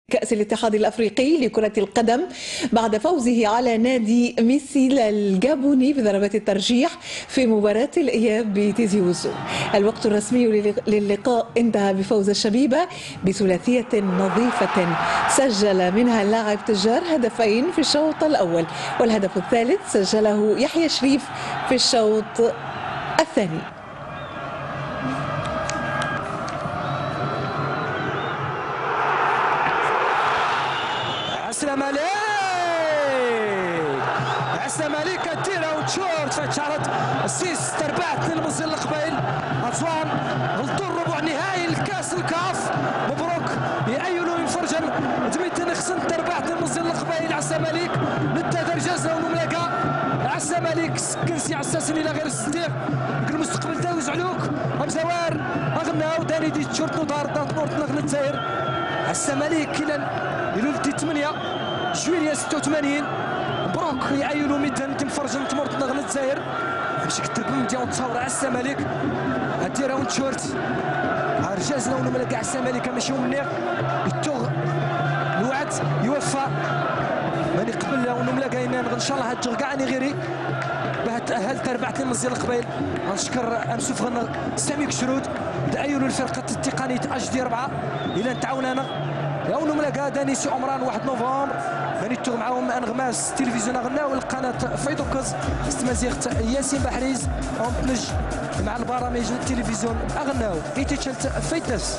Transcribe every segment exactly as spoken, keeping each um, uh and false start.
كأس الاتحاد الأفريقي لكرة القدم بعد فوزه على نادي ميسي الجابوني بضربات الترجيح في مباراة الإياب بتيزي وزو. الوقت الرسمي للقاء انتهى بفوز الشبيبة بثلاثية نظيفة سجل منها اللاعب تجار هدفين في الشوط الأول، والهدف الثالث سجله يحيى شريف في الشوط الثاني. السلام عليك السلام عليك كديرها وتشورت فهاد شعرت السيس تربعت للمزيل القبيل أسوان غلطوا الربع نهائي الكاس الكاف. مبروك يأيلوا من فرجن دميتن خصن تربعت للمزيل القبيل. الزمالك نتا درجازة ونملقا الزمالك كنسي عساسني لا غير الصديق المستقبل داوز علوك أمزوار أغناو داني دي تشورت نضار دانت نورت نغنى تزاير. الزمالك كيلان يلولتي ثمانية جويلية ستة وثمانين. مبروك يعيلوا ميدان تنفرجن تمرت نغنى تزاير باش كتربم ديال تصاور على الزمالك هادي راوند شورت رجازنا ونملا كاع الزمالك ماشي منير يتوغ الوعد يوفى ماني قبل ونملا كاينين ان شاء الله هاد كاع اني غيري باه تاهلت ربعتين مزيان القبيل. غنشكر انسوف غن سامي كشرود تاهلوا الفرقه التقنيه اش دي أربعة الى نتعاونانا يا ونملا داني سي عمران واحد نوفمبر ماني توغ معاهم انغماس التلفزيون غناو القناه فيدوكوز استمازيغت ياسين بحريز اونتنج مع البرامج التلفزيون اغناو ايتيشلت فيتنس.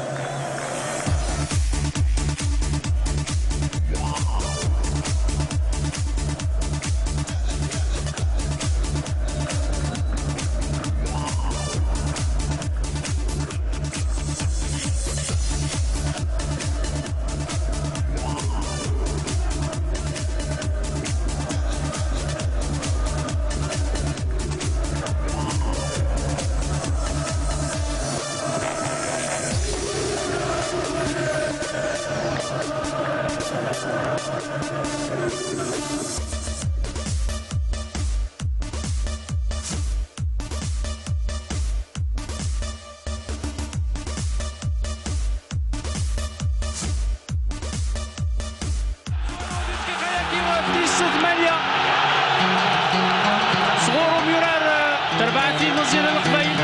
صغور ميرار تربعتي مزيان القبيل.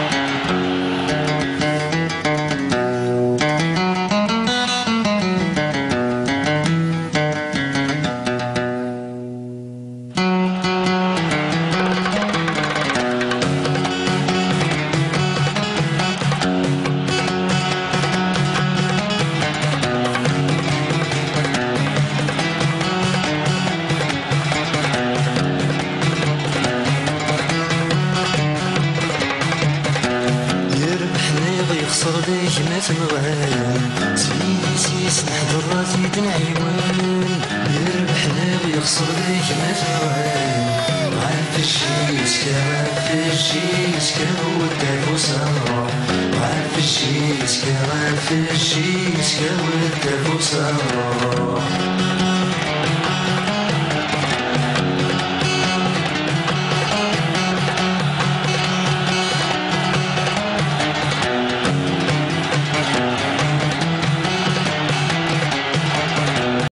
صديق ما تنغال سيدي سيس نحضر راسي تنعيوان يربحنا ويخسر ليك ما تنغال عارف الشيس عارف الشيس كودك وصار عارف الشيس عارف الشيس كودك وصار.